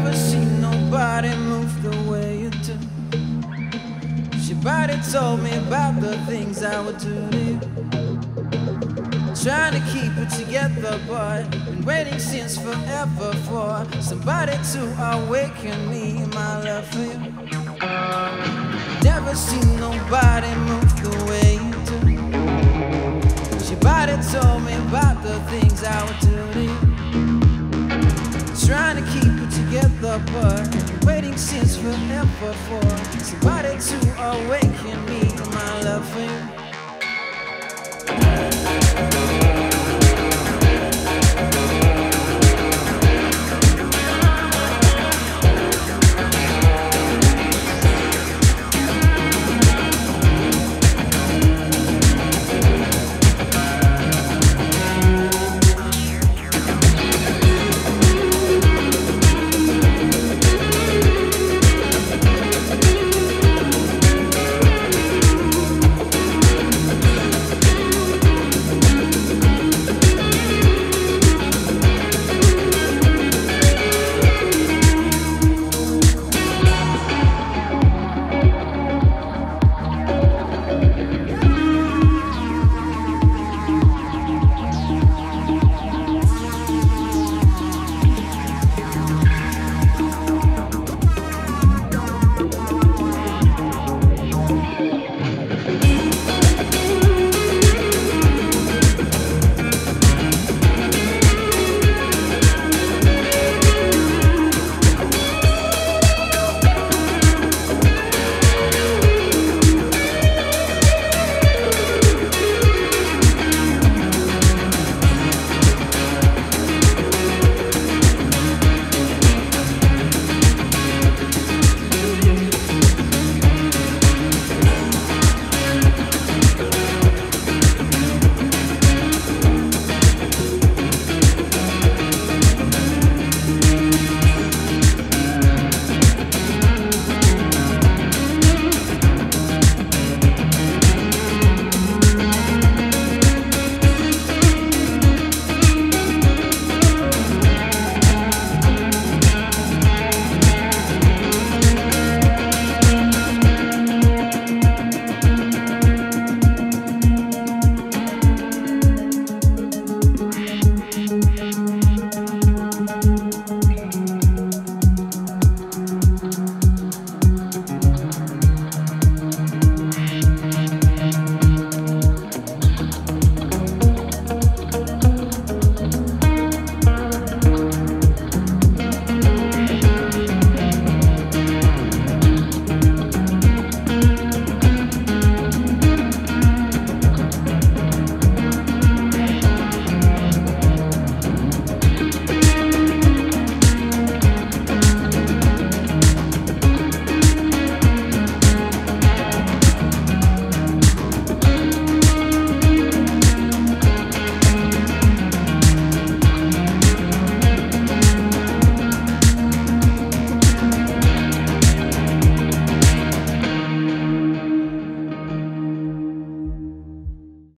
Never seen nobody move the way you do. Your body told me about the things I would do to you. Trying to keep it together, but been waiting since forever for somebody to awaken me in my love for you. Never seen nobody move the way you do. Your body told me about the things I would do to you. Trying to keep it together, but waiting since forever for somebody to awaken me in my love for you.